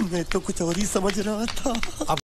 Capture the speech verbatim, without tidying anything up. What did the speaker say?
मैं तो कुछ और ही समझ रहा था।